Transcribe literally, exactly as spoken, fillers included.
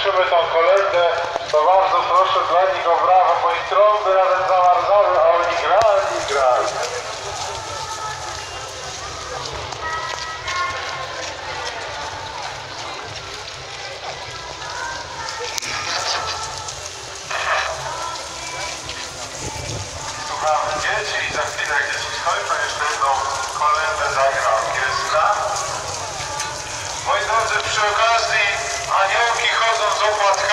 słyszymy tą kolędę, to bardzo proszę dla nich o brawo, bo ich trąby nawet zamarzały, a oni grali, grali. Słuchamy dzieci i za chwilę, jak dzieci skończą, jeszcze jedną kolędę zagra orkiestra. Moi drodzy, przy okazji aniołki chodzą z opłatką.